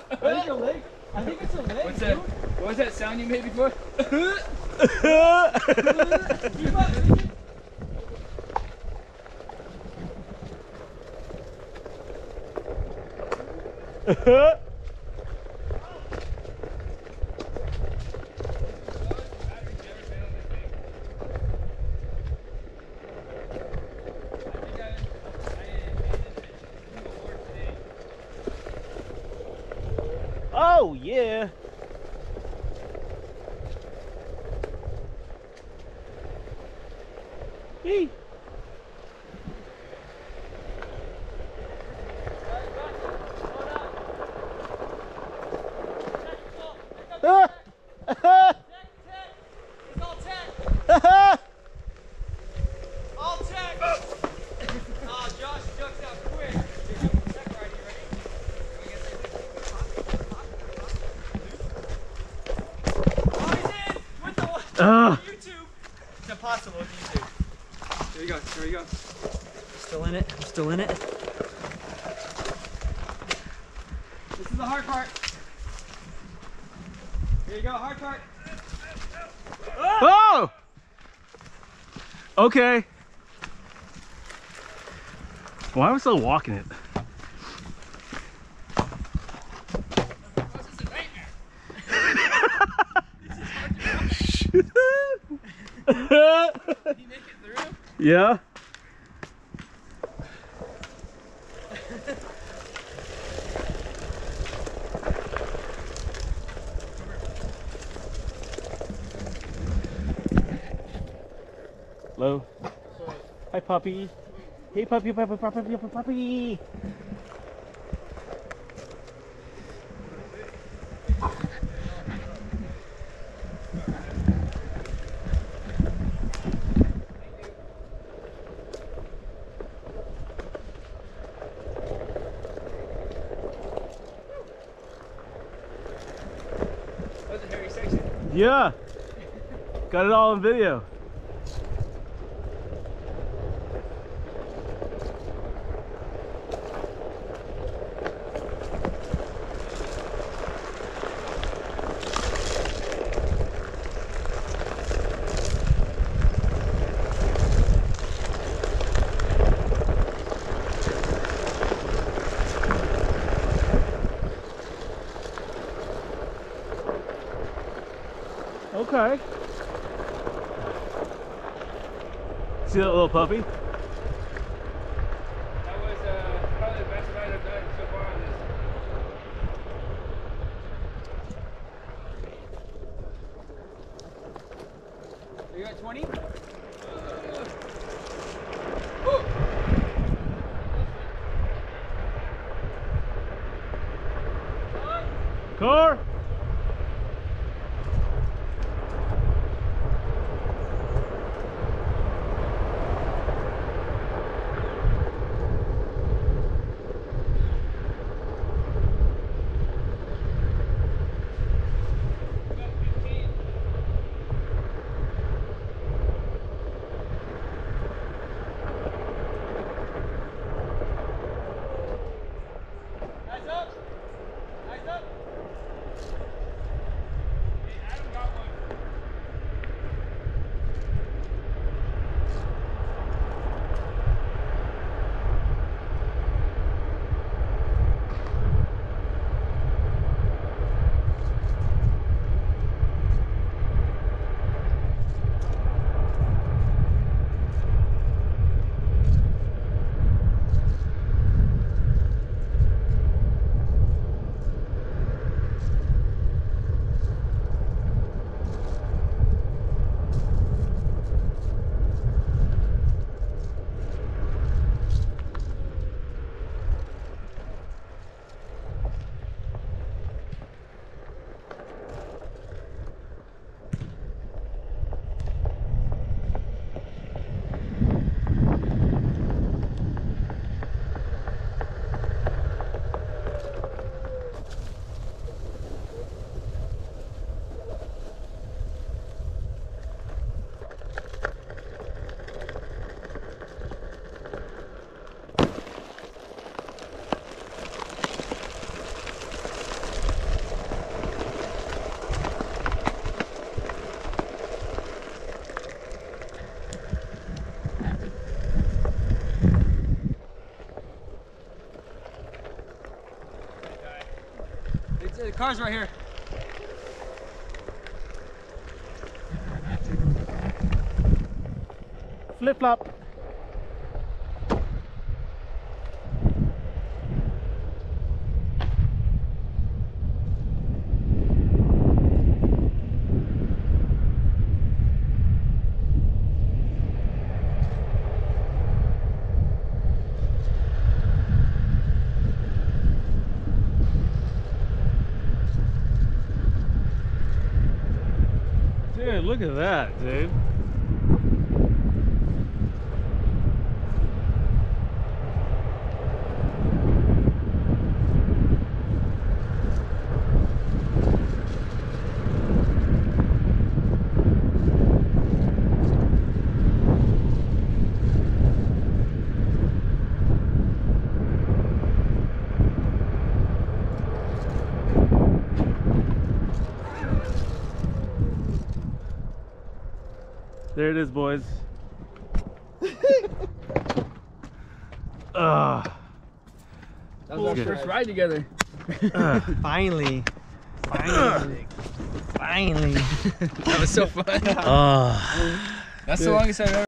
think your leg. I think it's a leg. What's that? What was that sound you made before? Keep up, Richard. Oh yeah. Hey. YouTube. It's impossible with YouTube. Here we go. Here we go. Still in it. I'm still in it. This is the hard part. Here you go. Hard part. Oh! Okay. Why am I still walking it? Did you make it through? Yeah. Hello. Hi, puppy. Hey, puppy, puppy, puppy, puppy, puppy. That was a hairy section. Yeah. Got it all on video. Okay. See that little puppy? That was probably the best ride I've done so far on this. You got 20? Car. Eyes up. Eyes up. Hey, Adam got one. The car's right here. Flip flop. Dude, look at that, dude. There it is, boys. That was our first ride together. Finally. Finally. Finally. That was so fun. Oh. That's the longest I've ever